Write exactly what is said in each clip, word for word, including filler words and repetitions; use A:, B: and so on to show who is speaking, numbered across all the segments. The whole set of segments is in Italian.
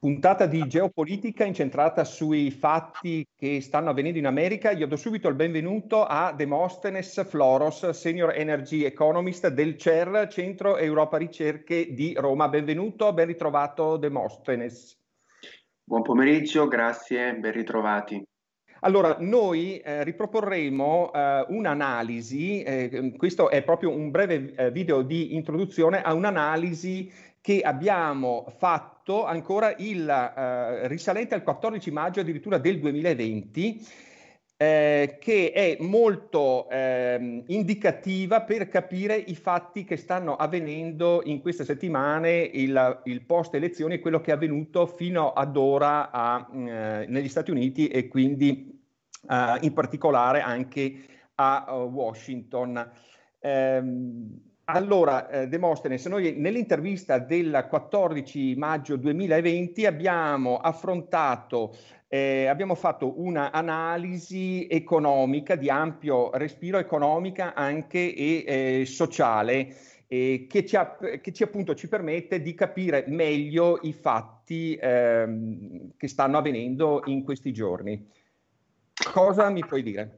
A: Puntata di geopolitica incentrata sui fatti che stanno avvenendo in America. Io do subito il benvenuto a Demosthenes Floros, Senior Energy Economist del C E R, Centro Europa Ricerche di Roma. Benvenuto, ben ritrovato Demosthenes.
B: Buon pomeriggio, grazie, ben ritrovati.
A: Allora, noi eh, riproporremo eh, un'analisi, eh, questo è proprio un breve eh, video di introduzione a un'analisi che abbiamo fatto ancora il eh, risalente al quattordici maggio addirittura del duemilaventi, eh, che è molto eh, indicativa per capire i fatti che stanno avvenendo in queste settimane, il, il post elezioni e quello che è avvenuto fino ad ora a, eh, negli Stati Uniti e quindi Uh, in particolare anche a uh, Washington. Ehm, allora, eh, Demosthenes, noi nell'intervista del quattordici maggio duemilaventi abbiamo affrontato, eh, abbiamo fatto un'analisi economica di ampio respiro, economica anche e eh, sociale, eh, che, ci ha, che ci appunto ci permette di capire meglio i fatti ehm, che stanno avvenendo in questi giorni. Cosa mi puoi dire?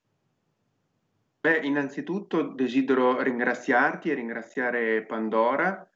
B: Beh, innanzitutto desidero ringraziarti e ringraziare Pandora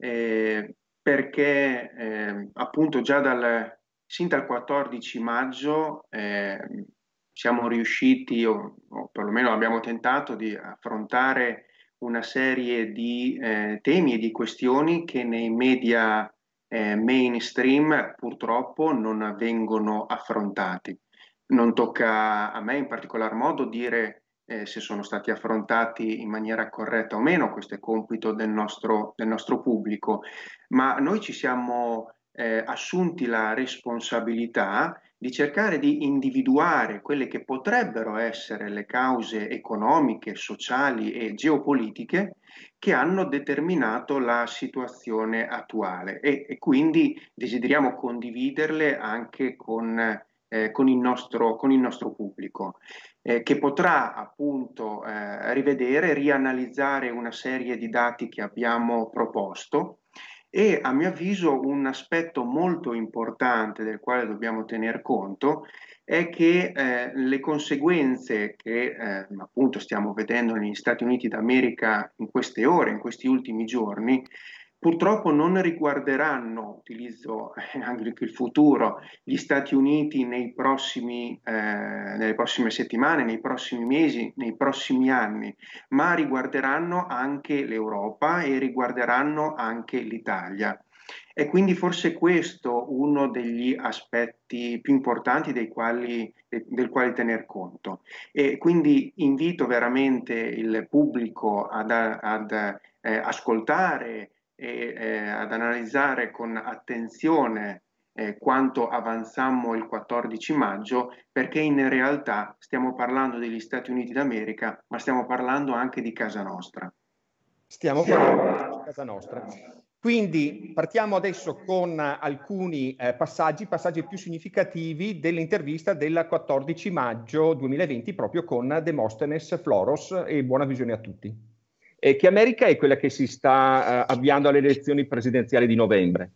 B: eh, perché eh, appunto già dal, sin dal quattordici maggio eh, siamo riusciti, o, o perlomeno abbiamo tentato di affrontare una serie di eh, temi e di questioni che nei media eh, mainstream purtroppo non vengono affrontati. Non tocca a me in particolar modo dire eh, se sono stati affrontati in maniera corretta o meno, questo è compito del nostro, del nostro pubblico, ma noi ci siamo eh, assunti la responsabilità di cercare di individuare quelle che potrebbero essere le cause economiche, sociali e geopolitiche che hanno determinato la situazione attuale e, e quindi desideriamo condividerle anche con, eh, con il nostro, con il nostro pubblico. Eh, che potrà appunto eh, rivedere, rianalizzare una serie di dati che abbiamo proposto e a mio avviso un aspetto molto importante del quale dobbiamo tener conto è che eh, le conseguenze che eh, appunto stiamo vedendo negli Stati Uniti d'America in queste ore, in questi ultimi giorni, purtroppo non riguarderanno, utilizzo anche il futuro, gli Stati Uniti nei prossimi, eh, nelle prossime settimane, nei prossimi mesi, nei prossimi anni, ma riguarderanno anche l'Europa e riguarderanno anche l'Italia. E quindi forse questo uno degli aspetti più importanti dei quali, del quale tener conto. E quindi invito veramente il pubblico ad, ad eh, ascoltare e eh, ad analizzare con attenzione eh, quanto avanzammo il quattordici maggio, perché in realtà stiamo parlando degli Stati Uniti d'America, ma stiamo parlando anche di casa nostra.
A: Stiamo parlando di casa nostra. Quindi partiamo adesso con alcuni eh, passaggi, passaggi più significativi dell'intervista del quattordici maggio duemilaventi proprio con Demosthenes Floros, e buona visione a tutti. E che America è quella che si sta eh, avviando alle elezioni presidenziali di novembre?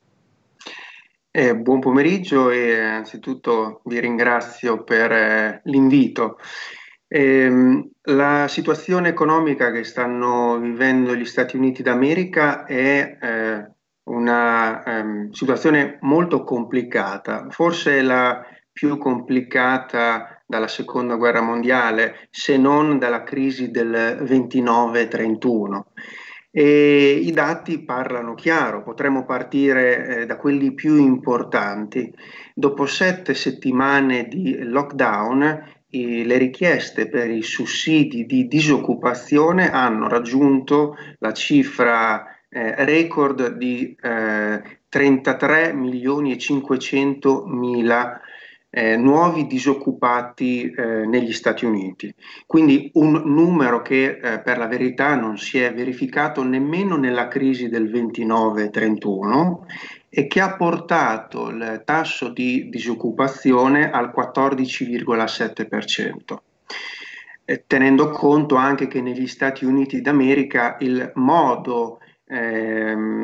B: Eh, buon pomeriggio e anzitutto vi ringrazio per eh, l'invito. Ehm, la situazione economica che stanno vivendo gli Stati Uniti d'America è eh, una ehm, situazione molto complicata, forse la più complicata dalla seconda guerra mondiale, se non dalla crisi del ventinove trentuno. E i dati parlano chiaro, potremmo partire eh, da quelli più importanti. Dopo sette settimane di lockdown, i- le richieste per i sussidi di disoccupazione hanno raggiunto la cifra eh, record di eh, trentatré milioni e cinquecento mila eh, nuovi disoccupati eh, negli Stati Uniti. Quindi un numero che eh, per la verità non si è verificato nemmeno nella crisi del ventinove trentuno e che ha portato il tasso di disoccupazione al quattordici virgola sette per cento. Eh, tenendo conto anche che negli Stati Uniti d'America il modo ehm,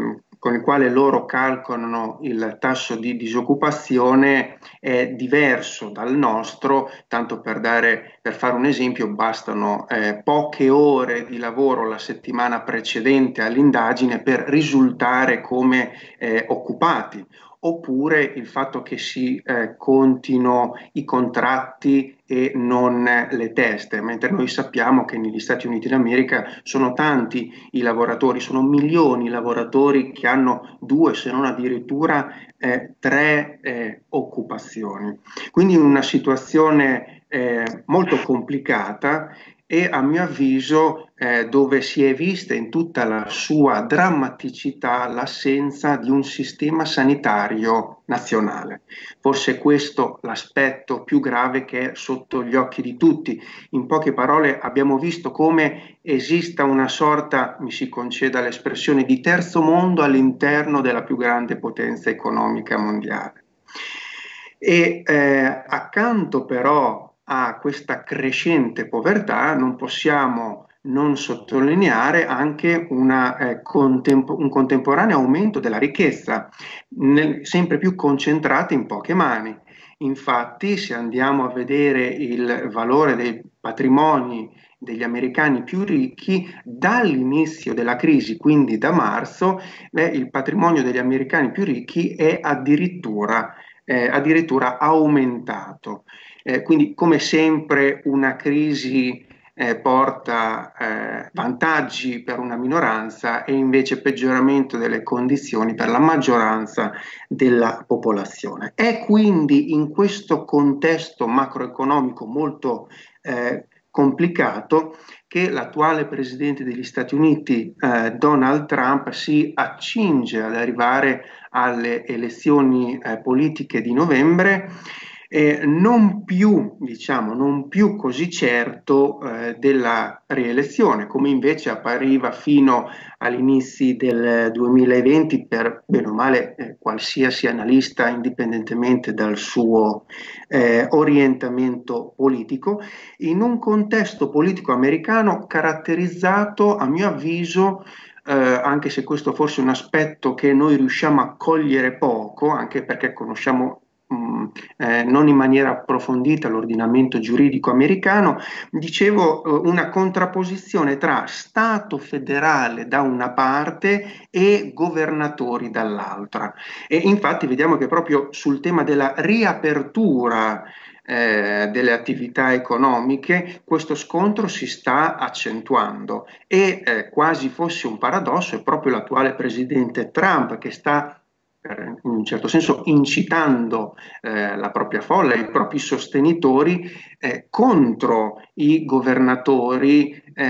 B: con il quale loro calcolano il tasso di disoccupazione è diverso dal nostro. Tanto per dare, per fare un esempio, bastano eh, poche ore di lavoro la settimana precedente all'indagine per risultare come eh, occupati, oppure il fatto che si eh, contino i contratti e non le teste, mentre noi sappiamo che negli Stati Uniti d'America sono tanti i lavoratori, sono milioni i lavoratori che hanno due, se non addirittura eh, tre eh, occupazioni. Quindi una situazione eh, molto complicata e a mio avviso eh, dove si è vista in tutta la sua drammaticità l'assenza di un sistema sanitario nazionale. Forse questo l'aspetto più grave che è sotto gli occhi di tutti. In poche parole abbiamo visto come esista una sorta, mi si conceda l'espressione, di terzo mondo all'interno della più grande potenza economica mondiale. E eh, accanto però a questa crescente povertà non possiamo non sottolineare anche una, eh, contempo- un contemporaneo aumento della ricchezza, nel- sempre più concentrata in poche mani. Infatti, se andiamo a vedere il valore dei patrimoni degli americani più ricchi, dall'inizio della crisi, quindi da marzo, eh, il patrimonio degli americani più ricchi è addirittura, eh, addirittura aumentato. Eh, quindi, come sempre, una crisi eh, porta eh, vantaggi per una minoranza e invece peggioramento delle condizioni per la maggioranza della popolazione. È quindi in questo contesto macroeconomico molto eh, complicato che l'attuale presidente degli Stati Uniti, eh, Donald Trump, si accinge ad arrivare alle elezioni eh, politiche di novembre, eh, non più, diciamo, non più così certo eh, della rielezione, come invece appariva fino agli inizi del duemilaventi per bene o male eh, qualsiasi analista, indipendentemente dal suo eh, orientamento politico, in un contesto politico americano caratterizzato, a mio avviso, eh, anche se questo forse è un aspetto che noi riusciamo a cogliere poco, anche perché conosciamo mh, eh, non in maniera approfondita l'ordinamento giuridico americano, dicevo, eh, una contrapposizione tra Stato federale da una parte e governatori dall'altra. E infatti vediamo che proprio sul tema della riapertura eh, delle attività economiche, questo scontro si sta accentuando e eh, quasi fosse un paradosso, è proprio l'attuale presidente Trump che sta in un certo senso incitando eh, la propria folla, i propri sostenitori eh, contro i governatori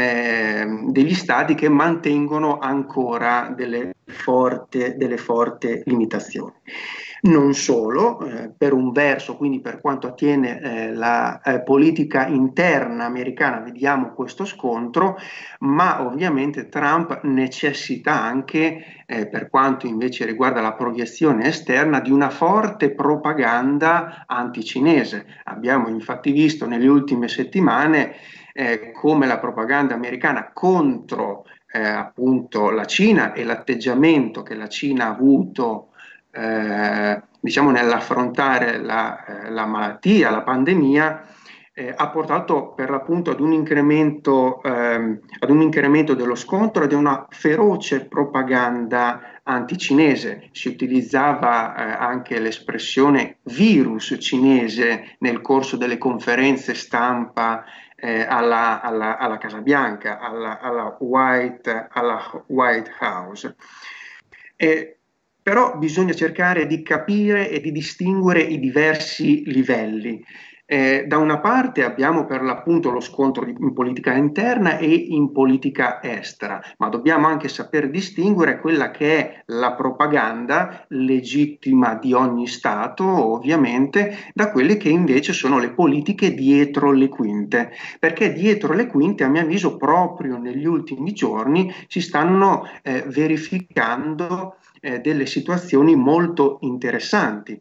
B: eh, degli stati che mantengono ancora delle forti, delle forti limitazioni. Non solo, eh, per un verso, quindi per quanto attiene eh, la eh, politica interna americana, vediamo questo scontro, ma ovviamente Trump necessita anche, eh, per quanto invece riguarda la proiezione esterna, di una forte propaganda anticinese. Abbiamo infatti visto nelle ultime settimane eh, come la propaganda americana contro eh, appunto la Cina e l'atteggiamento che la Cina ha avuto eh, diciamo nell'affrontare la, eh, la malattia, la pandemia, eh, ha portato per l'appunto ad un incremento, ehm, ad un incremento dello scontro ed una feroce propaganda anticinese. Si utilizzava eh, anche l'espressione virus cinese nel corso delle conferenze stampa eh, alla, alla, alla Casa Bianca, alla, alla, White, alla White House. E, però bisogna cercare di capire e di distinguere i diversi livelli. Eh, da una parte abbiamo per l'appunto lo scontro in politica interna e in politica estera, ma dobbiamo anche saper distinguere quella che è la propaganda legittima di ogni Stato, ovviamente, da quelle che invece sono le politiche dietro le quinte, perché dietro le quinte, a mio avviso, proprio negli ultimi giorni si stanno eh, verificando eh, delle situazioni molto interessanti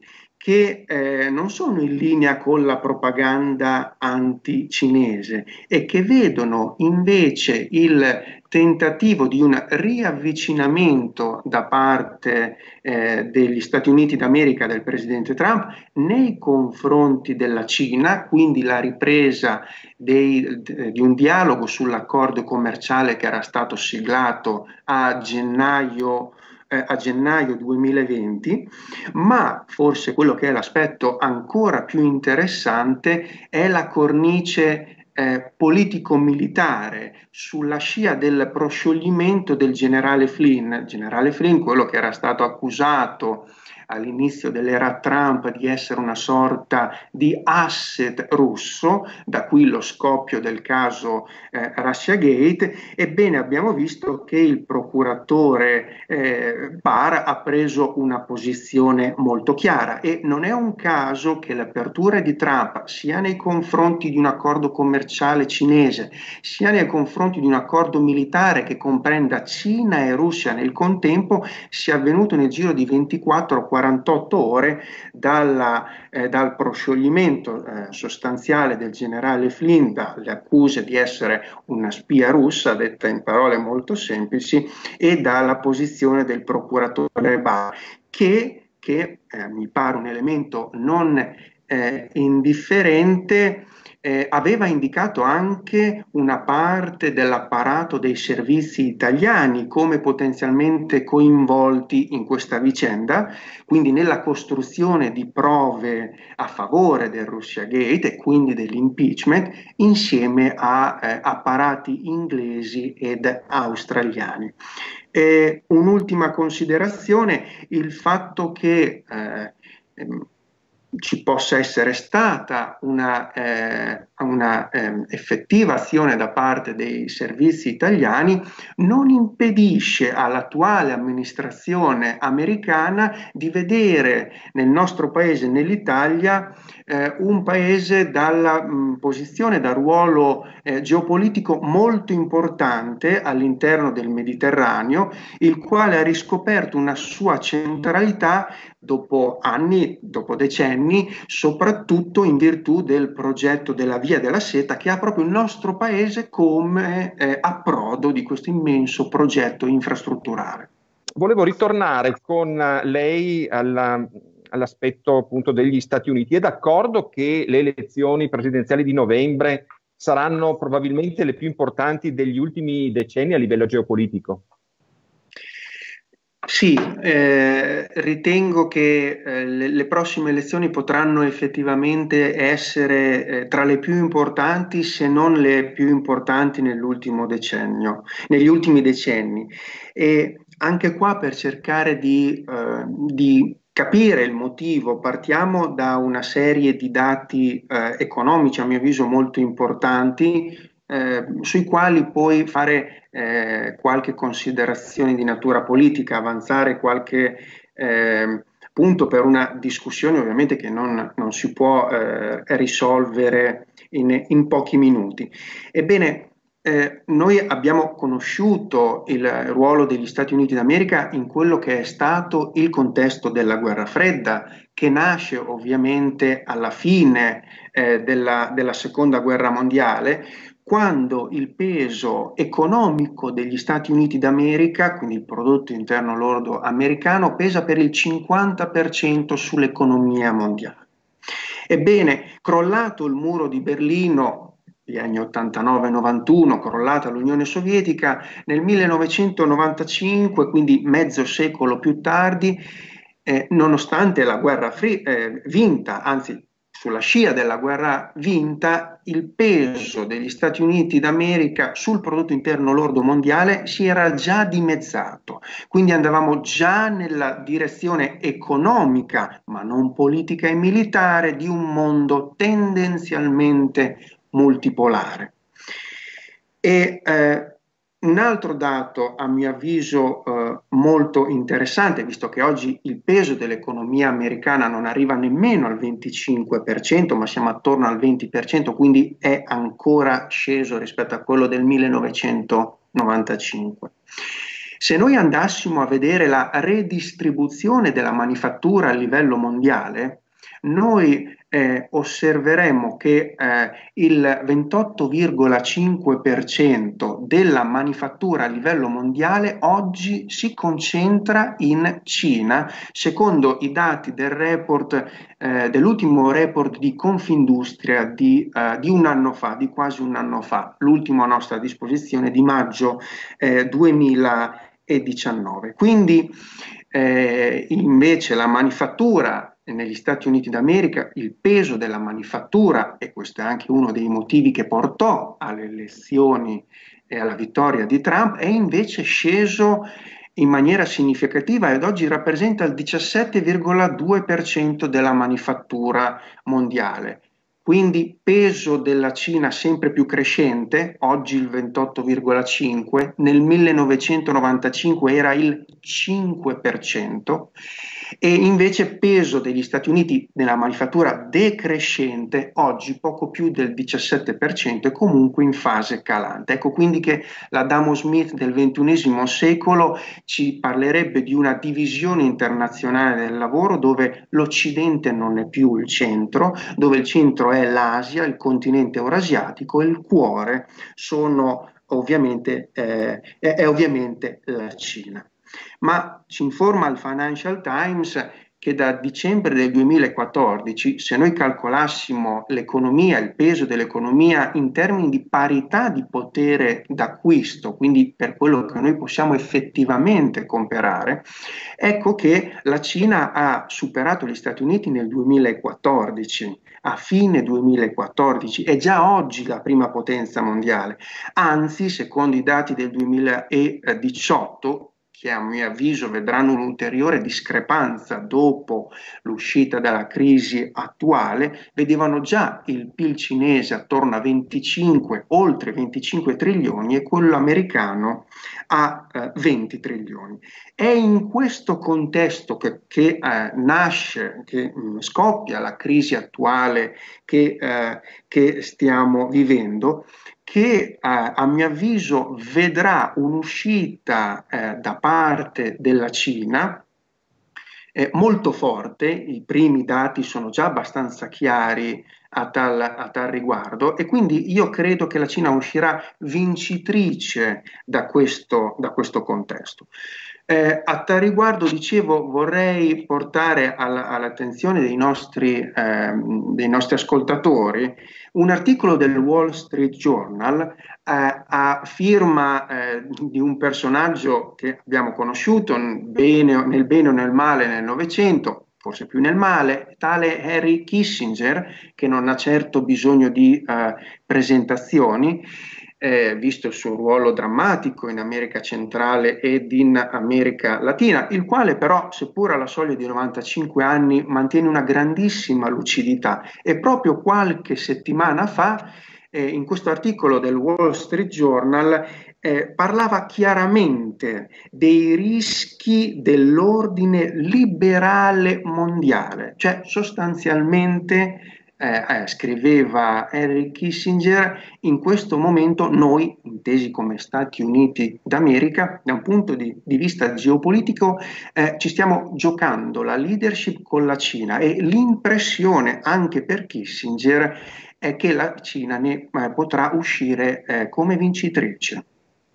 B: che eh, non sono in linea con la propaganda anti-cinese e che vedono invece il tentativo di un riavvicinamento da parte eh, degli Stati Uniti d'America, del presidente Trump, nei confronti della Cina, quindi la ripresa dei, di un dialogo sull'accordo commerciale che era stato siglato a gennaio a gennaio duemilaventi, ma forse quello che è l'aspetto ancora più interessante è la cornice eh, politico-militare sulla scia del proscioglimento del generale Flynn. Generale Flynn, quello che era stato accusato all'inizio dell'era Trump di essere una sorta di asset russo, da qui lo scoppio del caso eh, Russiagate. Ebbene, abbiamo visto che il procuratore eh, Barr ha preso una posizione molto chiara e non è un caso che l'apertura di Trump sia nei confronti di un accordo commerciale cinese sia nei confronti di un accordo militare che comprenda Cina e Russia nel contempo sia avvenuto nel giro di ventiquattro quarantotto ore dalla, eh, dal proscioglimento eh, sostanziale del generale Flynn, dalle accuse di essere una spia russa, detta in parole molto semplici, e dalla posizione del procuratore Barr, che, che eh, mi pare un elemento non eh, indifferente, eh, aveva indicato anche una parte dell'apparato dei servizi italiani come potenzialmente coinvolti in questa vicenda, quindi nella costruzione di prove a favore del Russiagate e quindi dell'impeachment, insieme a eh, apparati inglesi ed australiani. E un'ultima considerazione, il fatto che eh, ci possa essere stata una, eh, una eh, effettiva azione da parte dei servizi italiani non impedisce all'attuale amministrazione americana di vedere nel nostro paese, nell'Italia, eh, un paese dalla mh, posizione, dal ruolo eh, geopolitico molto importante all'interno del Mediterraneo, il quale ha riscoperto una sua centralità dopo anni, dopo decenni, soprattutto in virtù del progetto della Via della Seta, che ha proprio il nostro paese come eh, approdo di questo immenso progetto infrastrutturale.
A: Volevo ritornare con lei alla, all'aspetto appunto degli Stati Uniti. È d'accordo che le elezioni presidenziali di novembre saranno probabilmente le più importanti degli ultimi decenni a livello geopolitico?
B: Sì, eh, ritengo che eh, le, le prossime elezioni potranno effettivamente essere eh, tra le più importanti, se non le più importanti nell'ultimo decennio, negli ultimi decenni. E anche qua, per cercare di, eh, di capire il motivo, partiamo da una serie di dati eh, economici, a mio avviso, molto importanti, eh, sui quali poi fare eh, qualche considerazione di natura politica, avanzare qualche eh, punto per una discussione ovviamente che non, non si può eh, risolvere in, in pochi minuti. Ebbene, eh, noi abbiamo conosciuto il ruolo degli Stati Uniti d'America in quello che è stato il contesto della guerra fredda, che nasce ovviamente alla fine eh, della, della seconda guerra mondiale, quando il peso economico degli Stati Uniti d'America, quindi il prodotto interno lordo americano, pesa per il cinquanta per cento sull'economia mondiale. Ebbene, crollato il muro di Berlino, gli anni ottantanove novantuno, crollata l'Unione Sovietica, nel millenovecentonovantacinque, quindi mezzo secolo più tardi, eh, nonostante la guerra fri- eh, vinta, anzi sulla scia della guerra vinta, il peso degli Stati Uniti d'America sul prodotto interno lordo mondiale si era già dimezzato, quindi andavamo già nella direzione economica, ma non politica e militare, di un mondo tendenzialmente multipolare. E eh, un altro dato, a mio avviso, eh, molto interessante, visto che oggi il peso dell'economia americana non arriva nemmeno al venticinque per cento, ma siamo attorno al venti per cento, quindi è ancora sceso rispetto a quello del millenovecentonovantacinque. Se noi andassimo a vedere la redistribuzione della manifattura a livello mondiale, noi eh, osserveremo che eh, il ventotto virgola cinque per cento della manifattura a livello mondiale oggi si concentra in Cina, secondo i dati del report, eh, dell'ultimo report di Confindustria di, eh, di un anno fa, di quasi un anno fa, l'ultimo a nostra disposizione di maggio eh, duemiladiciannove. Quindi eh, invece la manifattura negli Stati Uniti d'America, il peso della manifattura, e questo è anche uno dei motivi che portò alle elezioni e alla vittoria di Trump, è invece sceso in maniera significativa ed oggi rappresenta il diciassette virgola due per cento della manifattura mondiale. Quindi peso della Cina sempre più crescente, oggi il ventotto virgola cinque, nel millenovecentonovantacinque era il cinque per cento, e invece peso degli Stati Uniti nella manifattura decrescente, oggi poco più del diciassette per cento e comunque in fase calante. Ecco quindi che l'Adamo Smith del ventunesimo secolo ci parlerebbe di una divisione internazionale del lavoro dove l'Occidente non è più il centro, dove il centro è l'Asia, il continente eurasiatico, e il cuore sono ovviamente, eh, è, è ovviamente la Cina. Ma ci informa il Financial Times che da dicembre del duemilaquattordici, se noi calcolassimo l'economia, il peso dell'economia in termini di parità di potere d'acquisto, quindi per quello che noi possiamo effettivamente comprare, ecco che la Cina ha superato gli Stati Uniti nel duemilaquattordici, a fine duemilaquattordici, è già oggi la prima potenza mondiale, anzi, secondo i dati del duemiladiciotto, che a mio avviso vedranno un'ulteriore discrepanza dopo l'uscita dalla crisi attuale, vedevano già il P I L cinese attorno a venticinque, oltre venticinque trilioni, e quello americano a eh, venti trilioni. È in questo contesto che, che eh, nasce, che mh, scoppia la crisi attuale che, eh, che stiamo vivendo, che eh, a mio avviso vedrà un'uscita eh, da parte della Cina eh, molto forte. I primi dati sono già abbastanza chiari a tal, a tal riguardo, e quindi io credo che la Cina uscirà vincitrice da questo, da questo contesto. Eh, a tal riguardo, dicevo, vorrei portare alla, all'attenzione dei nostri, eh, dei nostri ascoltatori un articolo del Wall Street Journal eh, a firma eh, di un personaggio che abbiamo conosciuto bene, nel bene o nel male nel Novecento, forse più nel male, tale Henry Kissinger, che non ha certo bisogno di eh, presentazioni, eh, visto il suo ruolo drammatico in America centrale ed in America Latina, il quale però, seppur alla soglia di novantacinque anni, mantiene una grandissima lucidità, e proprio qualche settimana fa, eh, in questo articolo del Wall Street Journal, eh, parlava chiaramente dei rischi dell'ordine liberale mondiale, cioè sostanzialmente eh, eh, scriveva Henry Kissinger, in questo momento noi, intesi come Stati Uniti d'America, da un punto di, di vista geopolitico, eh, ci stiamo giocando la leadership con la Cina, e l'impressione anche per Kissinger è che la Cina ne eh, potrà uscire eh, come vincitrice.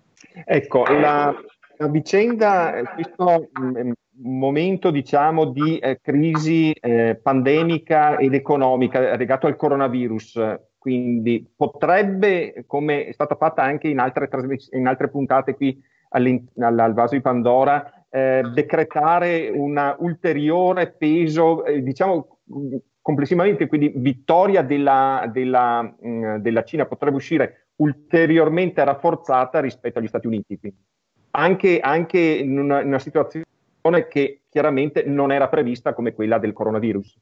A: Ecco, la, la vicenda, eh, questo mh, momento, diciamo, di eh, crisi eh, pandemica ed economica legato al coronavirus, quindi potrebbe, come è stata fatta anche in altre, trasmiss- in altre puntate qui all'in- al, al Vaso di Pandora, eh, decretare un ulteriore peso, eh, diciamo, mh, complessivamente, quindi vittoria della, della, mh, della Cina potrebbe uscire ulteriormente rafforzata rispetto agli Stati Uniti, quindi. Anche, anche in, una, in una situazione che chiaramente non era prevista come quella del coronavirus.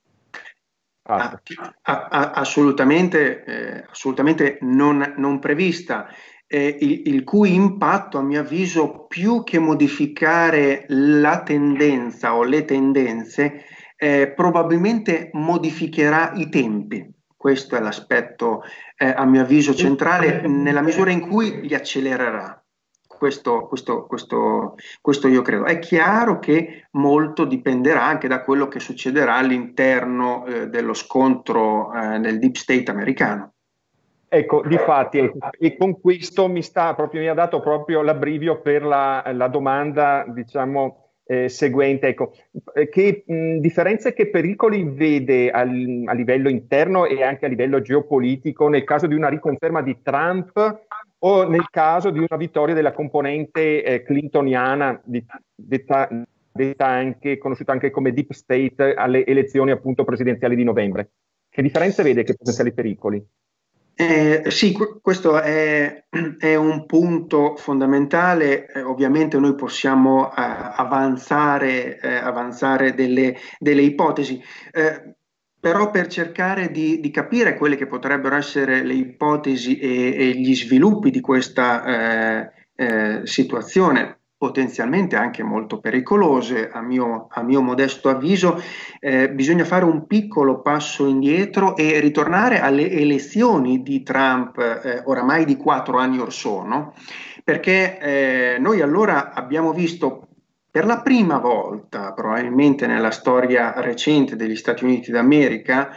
B: Ah, ah, assolutamente, eh, assolutamente non, non prevista, eh, il, il cui impatto, a mio avviso, più che modificare la tendenza o le tendenze, eh, probabilmente modificherà i tempi. Questo è l'aspetto, eh, a mio avviso, centrale, nella misura in cui li accelererà. Questo, questo, questo, questo io credo. È chiaro che molto dipenderà anche da quello che succederà all'interno eh, dello scontro eh, nel deep state americano.
A: Ecco, difatti, e, e con questo mi sta proprio, mi ha dato proprio l'abbrivio per la, la domanda, diciamo, eh, seguente. Ecco, eh, che mh, differenze, che pericoli vede al- a livello interno e anche a livello geopolitico nel caso di una riconferma di Trump o nel caso di una vittoria della componente eh, clintoniana, di- detta, detta anche, conosciuta anche come Deep State, alle elezioni appunto presidenziali di novembre? Che differenze vede, che potenziali pericoli?
B: Eh, sì, qu- questo è, è un punto fondamentale. Eh, ovviamente noi possiamo eh, avanzare, eh, avanzare delle, delle ipotesi, eh, però per cercare di, di capire quelle che potrebbero essere le ipotesi e, e gli sviluppi di questa eh, eh, situazione, potenzialmente anche molto pericolose, a mio, a mio modesto avviso, eh, bisogna fare un piccolo passo indietro e ritornare alle elezioni di Trump, eh, oramai di quattro anni or sono, perché eh, noi allora abbiamo visto per la prima volta, probabilmente nella storia recente degli Stati Uniti d'America,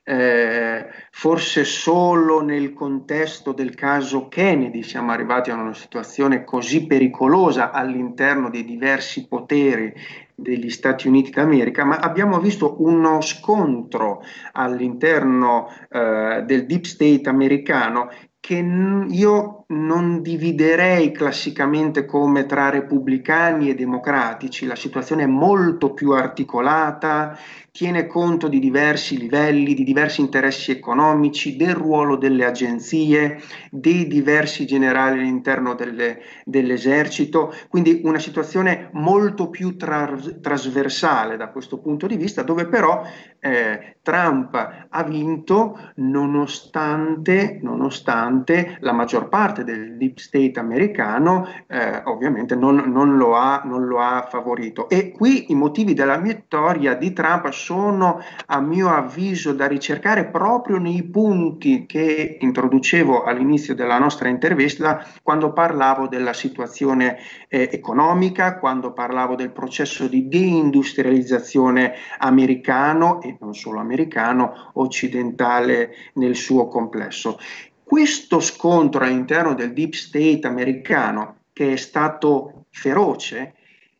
B: eh, forse solo nel contesto del caso Kennedy siamo arrivati a una situazione così pericolosa all'interno dei diversi poteri degli Stati Uniti d'America, ma abbiamo visto uno scontro all'interno eh, del deep state americano che n- io non dividerei classicamente come tra repubblicani e democratici. La situazione è molto più articolata, tiene conto di diversi livelli, di diversi interessi economici, del ruolo delle agenzie, dei diversi generali all'interno delle, dell'esercito, quindi una situazione molto più tra- trasversale da questo punto di vista, dove però eh, Trump ha vinto nonostante, nonostante la maggior parte del deep state americano eh, ovviamente non, non lo ha, non lo ha favorito. E qui i motivi della vittoria di Trump sono, a mio avviso, da ricercare proprio nei punti che introducevo all'inizio della nostra intervista, quando parlavo della situazione eh, economica, quando parlavo del processo di deindustrializzazione americano e non solo americano, occidentale nel suo complesso. Questo scontro all'interno del deep state americano, che è stato feroce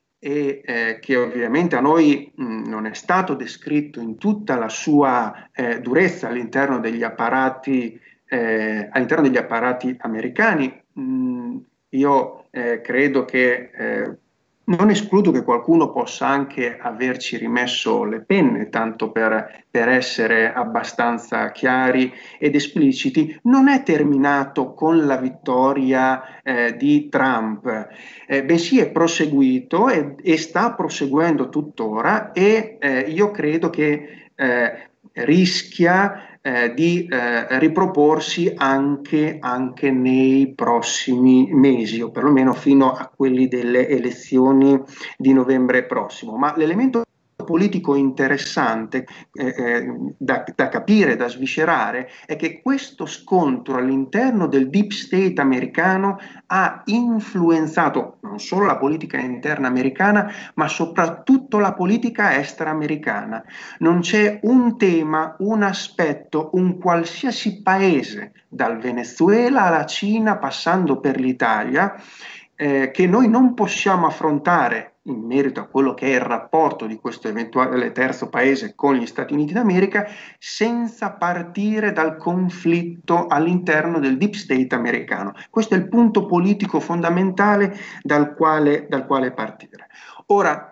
B: e eh, che ovviamente a noi mh, non è stato descritto in tutta la sua eh, durezza all'interno degli apparati, eh, all'interno degli apparati americani, mh, io eh, credo che eh, non escludo che qualcuno possa anche averci rimesso le penne, tanto per, per essere abbastanza chiari ed espliciti, non è terminato con la vittoria eh, di Trump, eh, bensì è proseguito e, e sta proseguendo tuttora e eh, io credo che eh, rischia eh, di eh, riproporsi anche, anche nei prossimi mesi, o perlomeno fino a quelli delle elezioni di novembre prossimo. Ma l'elemento politico interessante eh, eh, da, da capire, da sviscerare, è che questo scontro all'interno del deep state americano ha influenzato non solo la politica interna americana, ma soprattutto la politica estera americana. Non c'è un tema, un aspetto, un qualsiasi paese, dal Venezuela alla Cina, passando per l'Italia, eh, che noi non possiamo affrontare in merito a quello che è il rapporto di questo eventuale terzo paese con gli Stati Uniti d'America, senza partire dal conflitto all'interno del deep state americano. Questo è il punto politico fondamentale dal quale, dal quale partire. Ora,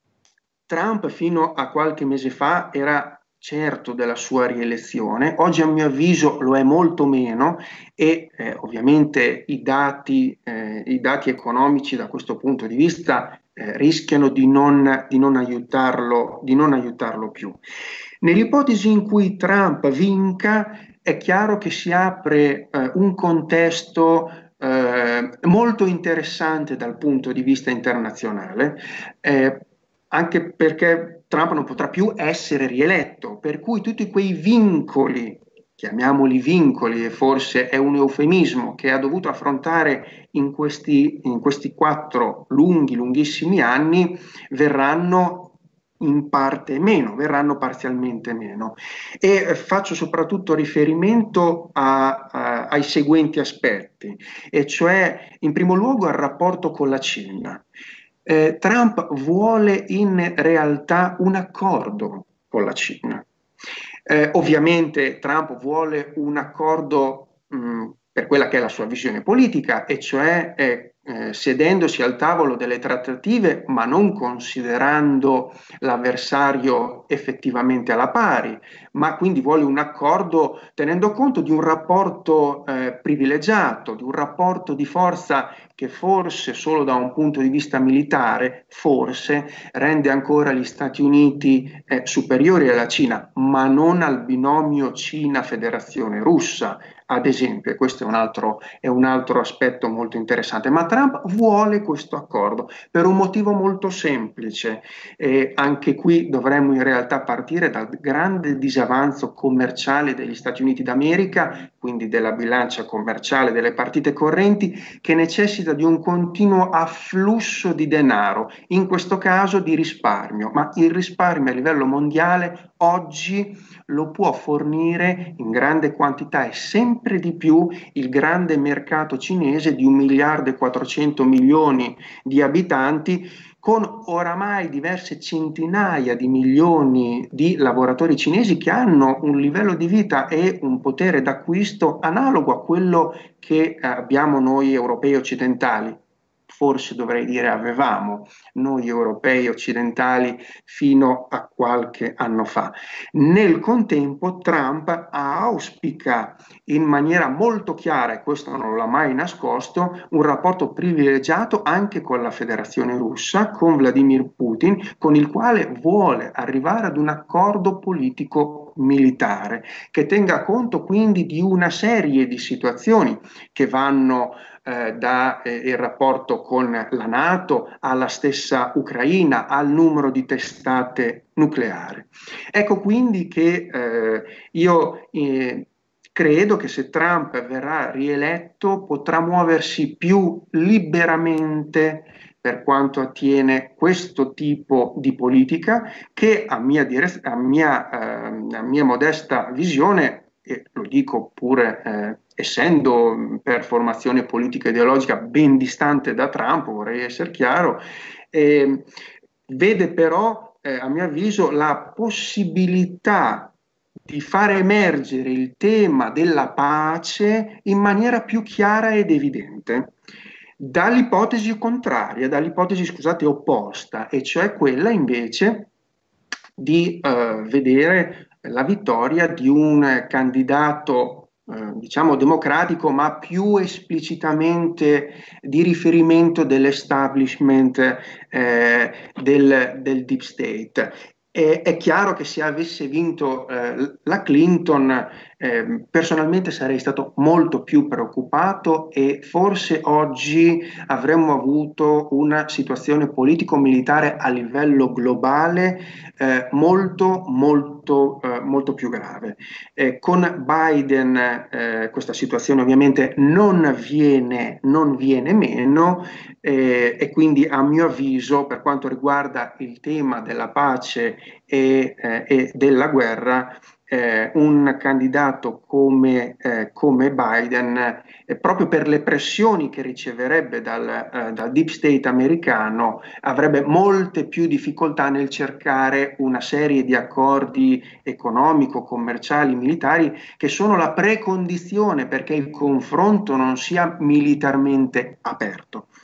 B: Trump fino a qualche mese fa era certo della sua rielezione, oggi a mio avviso lo è molto meno e eh, ovviamente i dati, eh, i dati economici da questo punto di vista eh, rischiano di non, di, non aiutarlo, di non aiutarlo più. Nell'ipotesi in cui Trump vinca, è chiaro che si apre eh, un contesto eh, molto interessante dal punto di vista internazionale, eh, anche perché Trump non potrà più essere rieletto, per cui tutti quei vincoli chiamiamoli vincoli, e forse è un eufemismo, che ha dovuto affrontare in questi, in questi quattro lunghi, lunghissimi anni, verranno in parte meno, verranno parzialmente meno. E faccio soprattutto riferimento a, a, ai seguenti aspetti, e cioè in primo luogo al rapporto con la Cina. Eh, Trump vuole in realtà un accordo con la Cina. Eh, ovviamente Trump vuole un accordo mh, per quella che è la sua visione politica, e cioè eh, eh, sedendosi al tavolo delle trattative, ma non considerando l'avversario effettivamente alla pari, ma quindi vuole un accordo tenendo conto di un rapporto eh, privilegiato, di un rapporto di forza che forse solo da un punto di vista militare, forse rende ancora gli Stati Uniti eh, superiori alla Cina, ma non al binomio Cina-Federazione Russa, ad esempio. E questo è un altro, è un altro aspetto molto interessante. Ma Trump vuole questo accordo per un motivo molto semplice. E anche qui dovremmo in realtà partire dal grande disavanzo commerciale degli Stati Uniti d'America, quindi della bilancia commerciale delle partite correnti, che necessita di un continuo afflusso di denaro, in questo caso di risparmio, ma il risparmio a livello mondiale oggi lo può fornire in grande quantità e sempre di più il grande mercato cinese di un miliardo e quattrocento milioni di abitanti, con oramai diverse centinaia di milioni di lavoratori cinesi che hanno un livello di vita e un potere d'acquisto analogo a quello che abbiamo noi europei occidentali. Forse dovrei dire avevamo noi europei occidentali fino a qualche anno fa. Nel contempo Trump auspica in maniera molto chiara, e questo non l'ha mai nascosto, un rapporto privilegiato anche con la Federazione Russa, con Vladimir Putin, con il quale vuole arrivare ad un accordo politico militare che tenga conto quindi di una serie di situazioni che vanno eh, dal eh, rapporto con la NATO alla stessa Ucraina, al numero di testate nucleari. Ecco quindi che eh, io eh, credo che se Trump verrà rieletto potrà muoversi più liberamente per quanto attiene questo tipo di politica, che a mia, a mia, eh, a mia modesta visione, e lo dico pure eh, essendo per formazione politica e ideologica ben distante da Trump, vorrei essere chiaro, eh, vede però, eh, a mio avviso, la possibilità di far emergere il tema della pace in maniera più chiara ed evidente dall'ipotesi contraria, dall'ipotesi, scusate, opposta, e cioè quella invece di eh, vedere la vittoria di un candidato eh, diciamo democratico, ma più esplicitamente di riferimento dell'establishment eh, del, del deep state. E, è chiaro che se avesse vinto eh, la Clinton, eh, personalmente sarei stato molto più preoccupato, e forse oggi avremmo avuto una situazione politico-militare a livello globale eh, molto, molto, eh, molto più grave. Eh, con Biden eh, questa situazione ovviamente non viene, non viene meno, eh, e quindi a mio avviso, per quanto riguarda il tema della pace e, eh, e della guerra, eh, un candidato come, eh, come Biden, eh, proprio per le pressioni che riceverebbe dal, eh, dal deep state americano, avrebbe molte più difficoltà nel cercare una serie di accordi economico, commerciali, militari, che sono la precondizione perché il confronto non sia militarmente aperto.